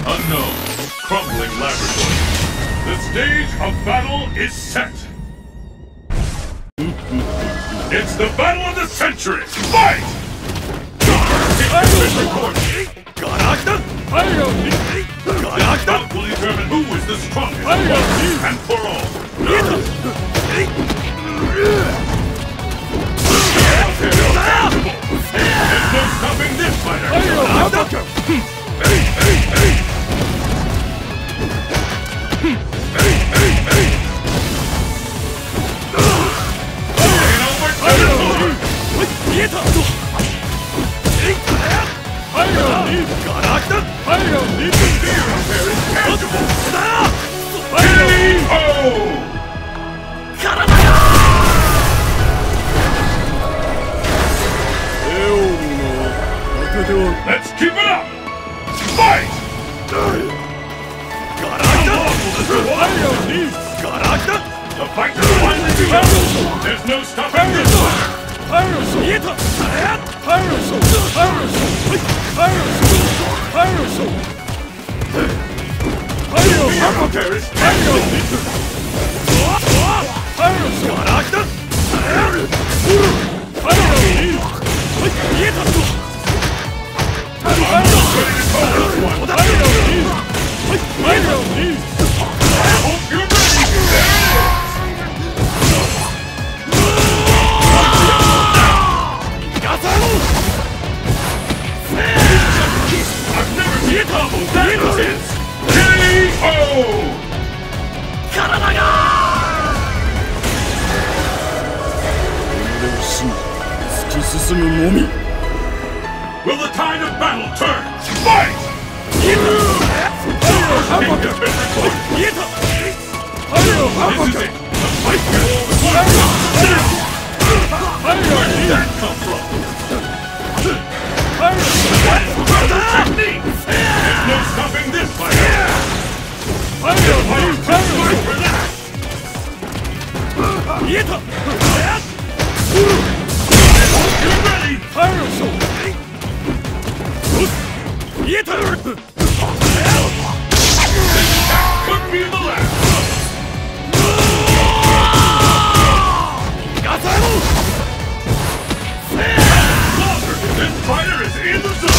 Unknown, crumbling laboratory. The stage of battle is set. It's the battle of the century. Fight! This bout will determine who is the strongest once and for all. There's no stopping this fighter. Let's keep it up! Fight! The fight will finally begin! There's no stopping this fighter! Will the tide of battle turn? Fight! This is it! The fight will start now! Where did that come from? Technique! There's no stopping this fighter! The fighter's too smart for that! You're ready! This attack could be the last! This fighter is in the zone!